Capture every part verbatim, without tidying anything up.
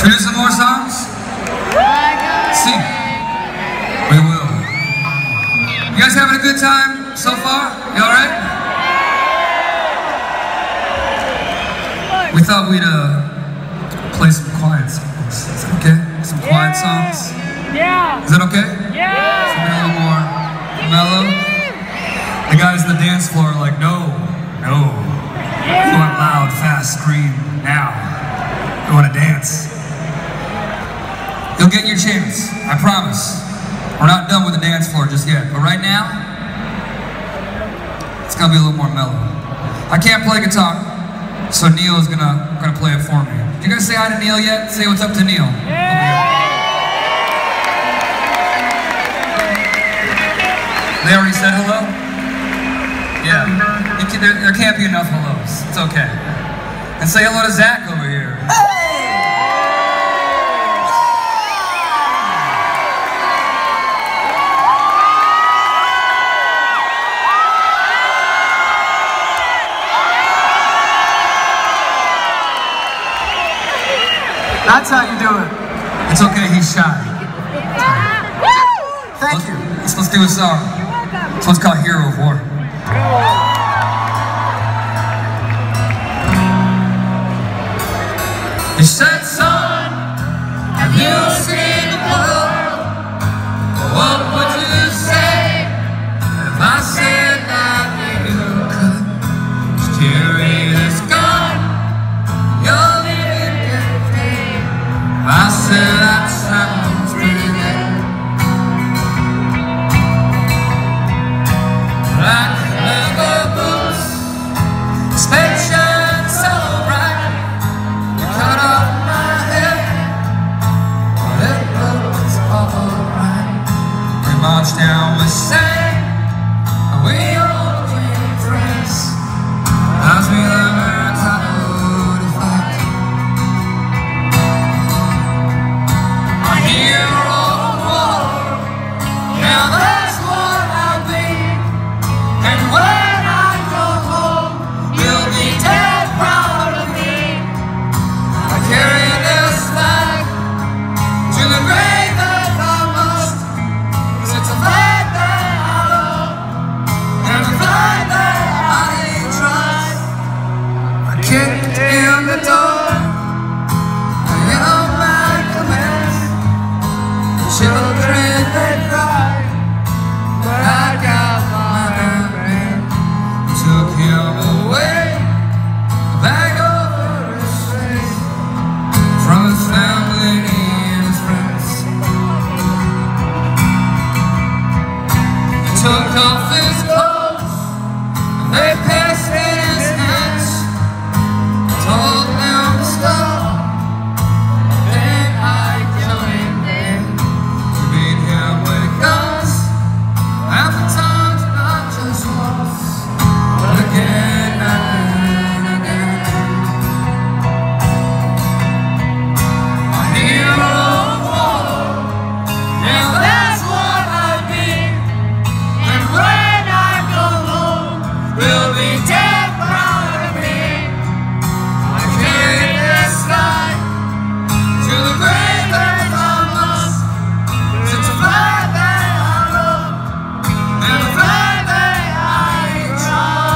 Should we do some more songs? Sing. We will. You guys having a good time so far? You alright? We thought we'd uh, play some quiet songs. Is that okay? Some quiet songs? Yeah. Is that okay? Yeah. Something a little more mellow? The guys on the dance floor are like, no, no. We want loud, fast, scream, now. We want to dance. You'll get your chance, I promise. We're not done with the dance floor just yet, but right now, it's gonna be a little more mellow. I can't play guitar, so Neil is gonna, gonna play it for me. Did you guys say hi to Neil yet? Say what's up to Neil. They already said hello? Yeah. Can, there, there can't be enough hellos. It's okay. And say hello to Zach over here. That's how you do it. It's okay, he's shy. Thank let's, you. Let's, let's do a song. This one's called Hero of War. You said, son, have you seen the world? What would you say if I said that you could carry this gun? You're living in pain. I said that sounds pretty good. Black leather boots, suspension so bright. You cut off my hair, but it looks alright. We marched down, we sang, and we all became friends. As we learned how to fight. A hero of war, yeah, that's what I'll be. And when I go home, you'll be dead proud of me. I carry this flag to the grave if I must, 'cause it's a flag that I love, and a flag that I trust. I kicked in the door, I held my command. The children, they cried, but I got my man. Took him away, back over his face, from his family and his friends. Took off his clothes, and they passed in his hands. Told him to stop, then I joined in to beat him with guns. Half the times not just once, but again and again. A hero of war, yeah, that's what I'll be. And when I go home, we'll be dead proud of me. I carry this flag to the grave if I must, 'cause it's a flag that I love, and a flag that I trust.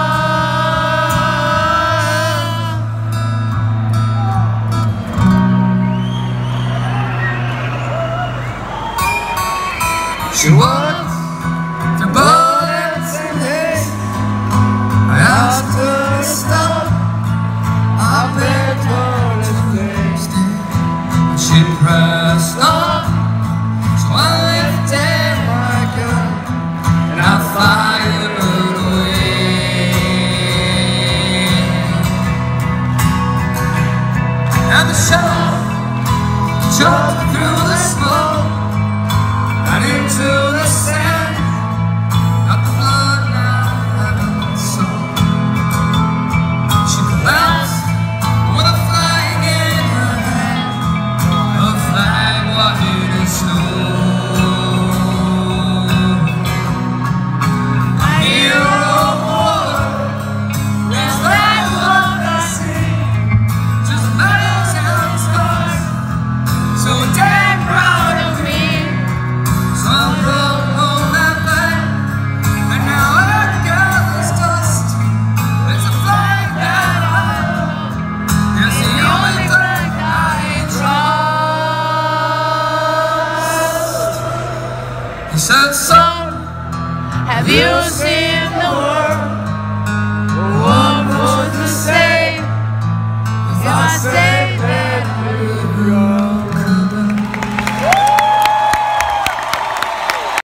She was the bullets in haste. I asked her to stop. I begged her to face it, but she pressed on. So I lifted my gun and I fired away. And the shell jumped through the smoke and into the sand. Not the blood now having soaked. She collapsed with a flag in her hand, a flag white as snow. A hero of war, is that what I see? Just medals and scars. He said, son, Have you seen